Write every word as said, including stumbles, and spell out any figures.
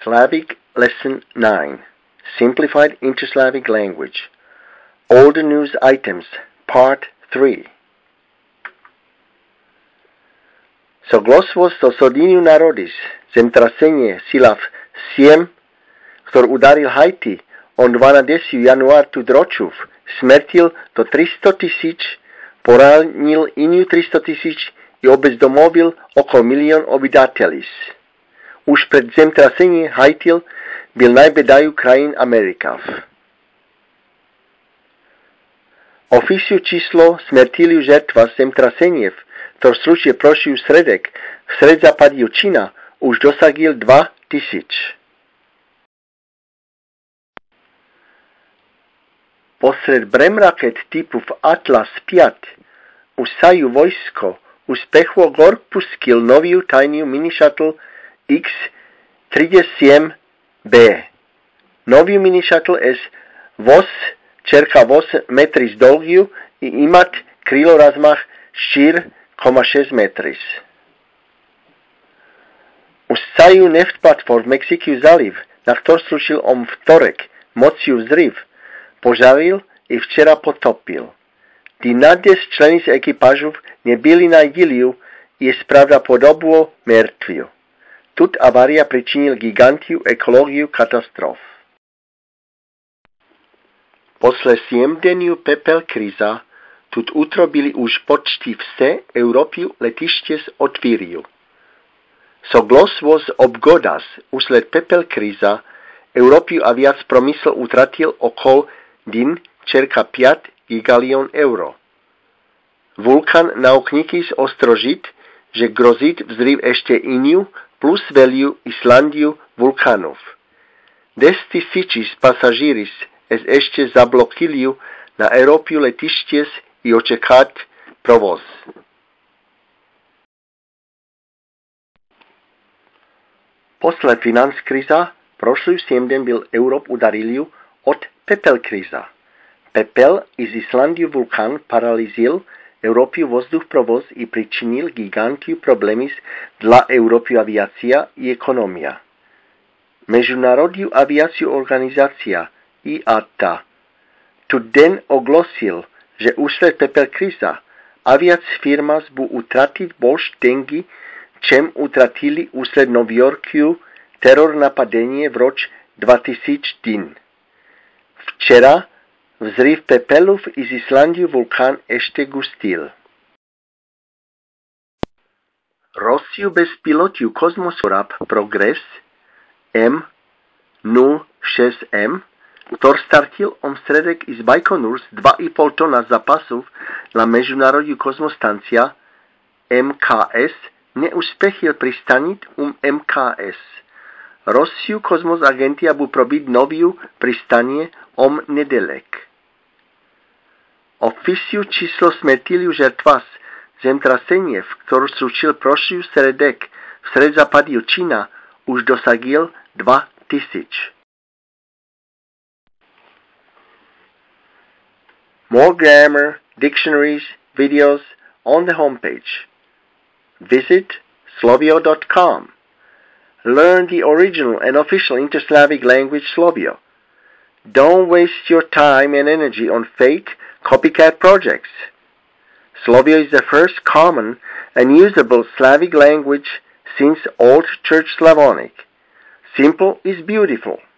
Slavic Lesson nine. Simplified Inter-Slavic Language. Old News Items, Part three. Sogłosło stosodiniu narodis, zemtrasenie sila v siem, ktor udaril Haiti on dvanadesiu január tu dročov, smrtil do tristo tisíc, poranil iniu tristo tisíc i obezdomovil okolo milión obyvatelis. Už pred zemtrasenie Haiti byl najbedaju krajín Amerikav. Ofisiu číslo smrtiliu žertva zemtraseniev, ktor slučie prošiu sredek v sredzapadiu Čína, už dosagil dva tisíc. Posred bremraket typu v Atlas päť usaju vojsko uspechło gor puskil noviu tajniu mini-shuttle X tridsaťsedem B. Noviu mini-shuttle es vos čerka osem metris dolgiu i imat krilo razmach štyri celé šesť metris. Usaju neft platform Mexikiu zaliv, na ktor slušil om vtorek mociu vzriv, požaril i včera potopil. Tí nadesť členi z ekipážov nebyli na idiliu i je pravdepodobne mŕtvi. Tut avária pričinil gigantiu ekológiu katastrof. Posle siedmdeniu pepel kriza, tut utro byli už počti vse Európiu letište z otvíril. Sogłosło z obgodas usled pepel kriza, Európiu a viac promysl utratil okol din čerka päť gigalión euro. Vulkan nauknikis ostrožit, že grozit vzriv ešte iniu plus veliu Islandiu vulkanov. Des tisícis pasažíris es ešte zablokiliu na Európiu letišties i očekát provoz. Posle finanskriza prošlý siedem byl Európ udariliu od pepel kriza. Pepel iz Islandiu vulkan paralizil Európiu vozduch provoz i pričinil gigantiu problemis dla Európiu aviacia i ekonomia. Međunarodniu aviaciu organizacija I A T A tu den oglosil, že usled pepel kriza aviac firmas bu utratit bolš dengi, čem utratili usled Novjorkiu teror napadenie v roč dva tisíc din. Včera vzriv pepelov iz Islandiu vulkan ešte gustil. Rosiju bezpilotiu kozmosorab Progress M nula šesť M, ktor startil om sredek iz Bajkonur z dva i pol tona zapasov na međunarodniu kozmostancia M K S, neuspechil pristanit um M K S. Rosiju kozmos agentia bu probit noviu pristanie om nedelek. Ofisiu číslo smrtiliu žertvas zemtraseniev, ktorú slučil prošiu sredek v sredzapadiu Čína, už dosagil dva tisíc. More grammar, dictionaries, videos on the homepage. Visit slovio dot com. Learn the original and official inter-Slavic language Slovio. Don't waste your time and energy on fake, copycat projects. Slovio is the first common and usable Slavic language since Old Church Slavonic. Simple is beautiful.